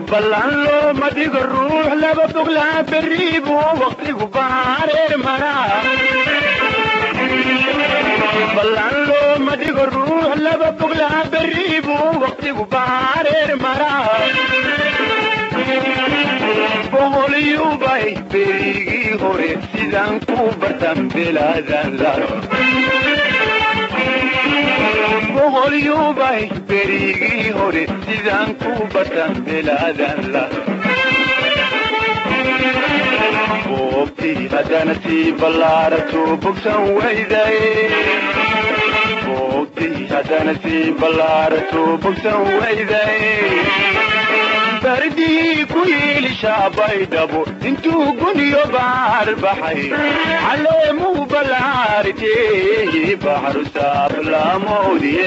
بلانلو مديق الروح لبا بغلا بالريب ووقتي وبارير مرا بلانلو مديق الروح لبا بغلا بالريب ووقتي وبارير مرا بغوليو باي بيغي غوري سيدان كوبرتان بلادان لارو بغوليو باي بيغي غوري سيدان كوبرتان بلادان لارو بوبتي هدانتي بلارتو بوكسان ويداي بوبتي هدانتي بلارتو بوكسان ويداي بردي كويل شابي دبو انتو قنيو بار بحي علمو بلارتي بحر سابلا مودي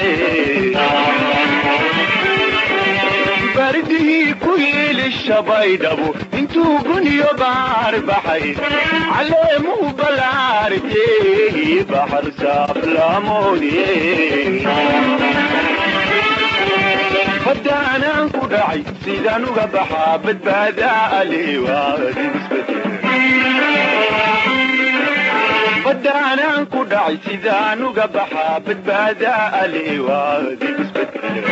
بردي كويل شابي دبو انتو قنيو بار بحي علمو بلارتي بحر سابلا مودي بدانا كدعي سيدان وقبحا بتبادى لي وادي بسبتي بدانا كدعي سيدان وقبحا بتبادى لي وادي بسبتي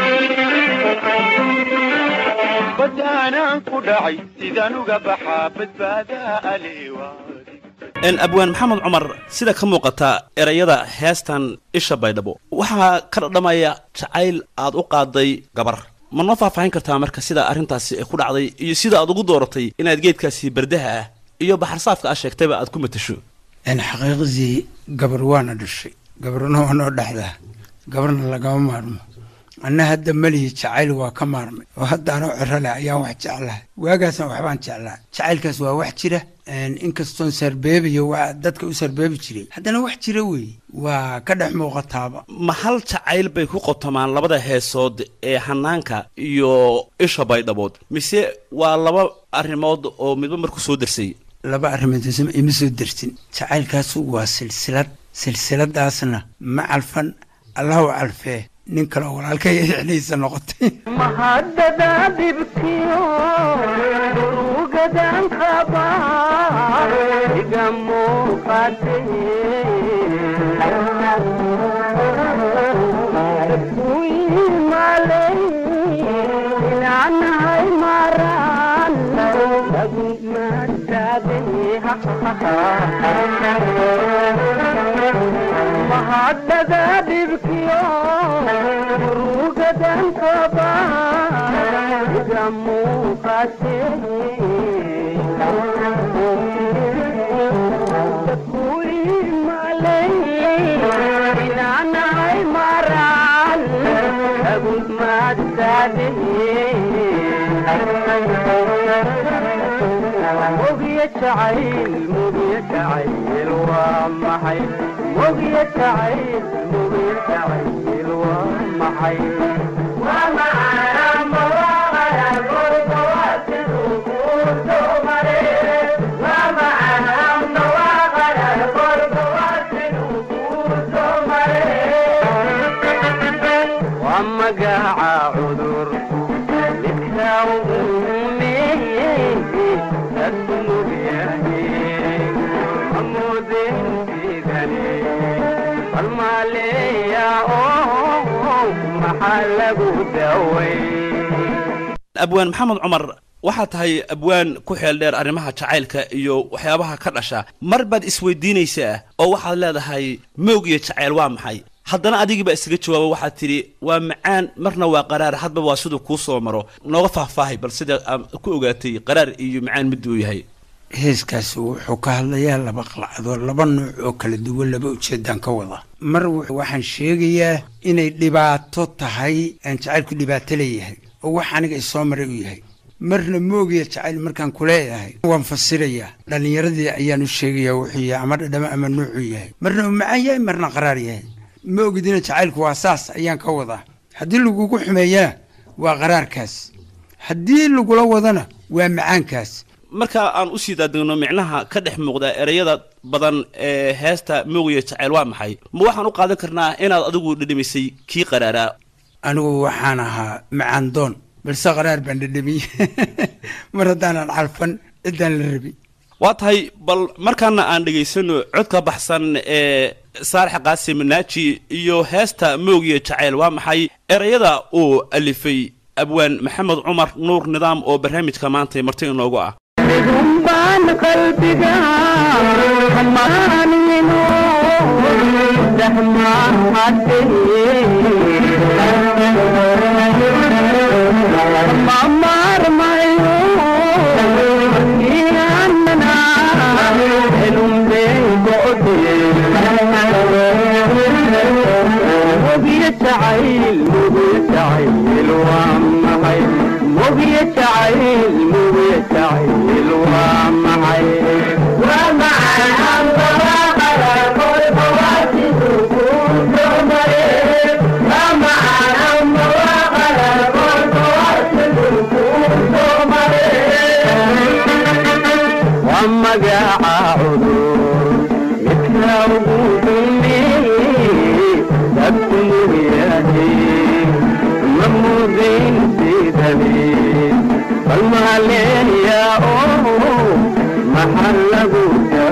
بدانا كدعي سيدان وقبحا بتبادى لي وادي إن أبوان محمد عمر سيدا كموقتا إريادا هاستان إيشا بايدابو وحا كردمايا جعيل آد uqaaday gabar ma noo faahfaahin kartaa marka sida arrintaasi ay ku dhacday iyo sida aad ugu dooratay inaad geedkaasi bardaha ah iyo baxar saafka aad sheegtayba aad ku matasho in xaqiiqdii gabar waana dhashay gabarna waa noo dhaxdaa gabarna lagama maarmo anna hadda malihi jacayl waa ka maarmay oo hadda anoo cirale ayaan wax jeclahay waagaasna waxbaan jeclahay jacaylkaas waa wax jira inkastoon sarbeebiyo waa dadka u sarbeebi jiray haddana wax jira weeye waa ka dhex muuqataaba ma hal jacayl bay ku qotomaan labada heesood ee hanaanka iyo isha baydhabood mise waa laba arrimood oo midba marku soo darsay laba arrimood ima soo darsin jacaylkaas waa silsiladaasna ma calfan allahu calfee nin kale oo walaalkay ixnaysa noqotay mahadada dibkiyo ugadan qaba igamu qati wi malay ilana hay maran dagma tabe mahadada dibkiyo ugadan qaba igamu qati مغية عيل ومحي مغية عيل ومحي ومعنا مواغل الغرب واسدوكوز مريض ومعنا مواغل الغرب واسدوكوز مريض ومقع عذر لتهومي أسلوب يهي أمودين في غني المالي يا محل قدوي أبوان محمد عمر waxaa tahay abwaan ku xeel dheer arrimaha jacaylka iyo waxyaabaha ka dhasha mar baad isweydiinaysaa oo waxaad leedahay moog iyo jacayl waa maxay haddana adigiiba isaga jawaabo waxaad tidhi waa macaan marna waa qaraar hadba waa siduu kuu soo maro nooga faahfaahay bal sida aad ku ogaatay qaraar iyo macaan mid uu yahay heeskaas wuxuu ka hadlayaa laba qalcado laba nooc oo kala duwan laba ujeedaan ka wada mar waxaan sheegayaa inay dhibaato tahay aan jacaylku dhibaato leeyahay oo wax aniga isoo maray u yahay marna moogiya jacayl markaan ku leeyahay waan fasirayaa dhallinyaradii ayaan u sheegayaa wuxuu yahay ama dhadhama ama nuucuu yahay marna uu macaan yahay marna qaraar yahay ma ogidina jacaylku waa saas ayaan ka wadaa haddii lagugu xumeeyana waa qaraarkaas haddii lagula wadana waa macaankaas marka aan u sii daadegno micnaha ka dhex muuqda erayada badan ee heesta moogiya jacayl waa maxay ma waxaan u qaadan karnaa inaad adigu dhadhamisay kii qaraaraa anigu waxaan ahaa macaan doon balse qaraar baan dhadhamiyey mar haddaanan calfan ciddaan la rabi waa tahay bal markaana aan dhegaysano codka baxsan ee saalax qaasim naaji iyo heesta moogiya jacayl waa maxay erayada uu alifay abwaan maxamed cumar nuur nidaam oo barnaamijka maanta marti inoogu ah baan qalbiga amaanino dahmaate mamar mayo inanna elumbe gode mogiya jacayl waamahay mogiya jacayl waamahay magaca cudur midka ugu dambeeyey dabkunuyahay mamudayn sidani bal mahaleeya oo maxaa lagu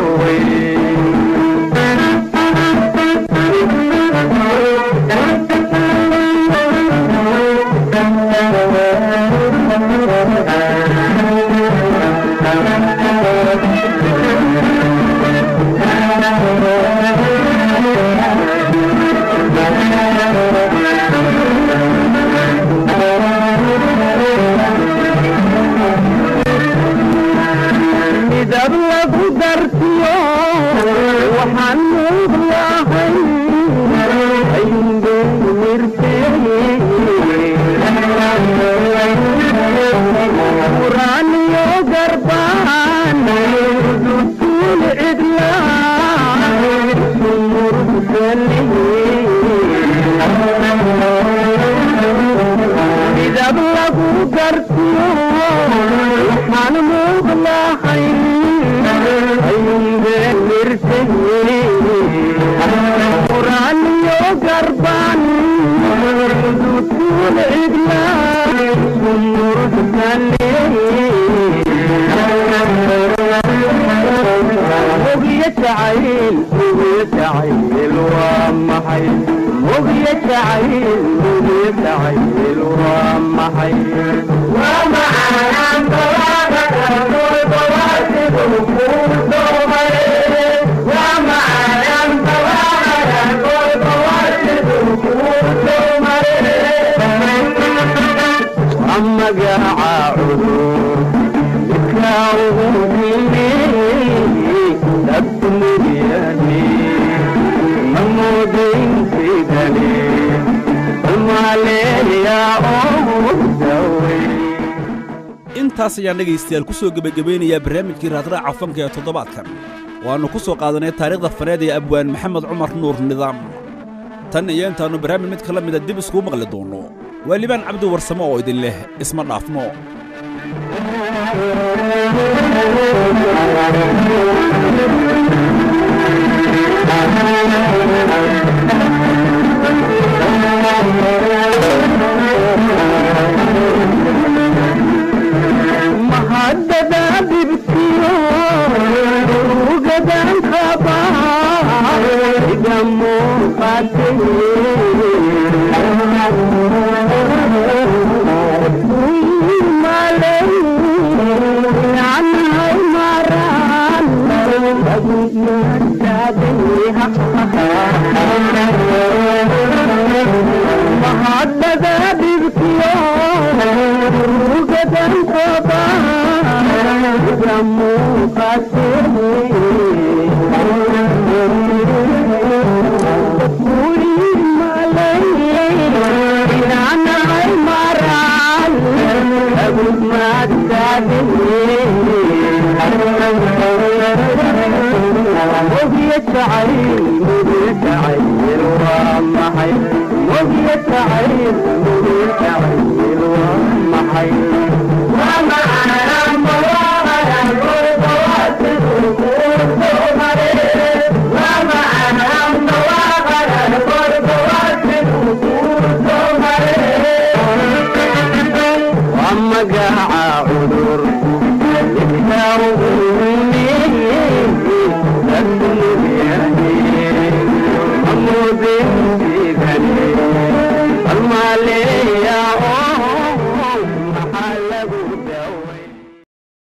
intaas ayaan dhegaystayaal ku soo gebagabeynayaa barnaamijkii raadraaca fanka ee toddobaadkan waannu ku soo qaadanay taariikhda faneed ee abwaan maxamed cumar nuur nidaam tan iyo intaannu barnaamij mid kala mida dib iskuu maqli doonno waa libaan cabdi warsamo oo idin leh isma dhaafno mahadada bibtiyo ugadan khaba igamu qate malay anhay maran bagna dade mahadada bibtiyo ugadan khaba igamu qate cudur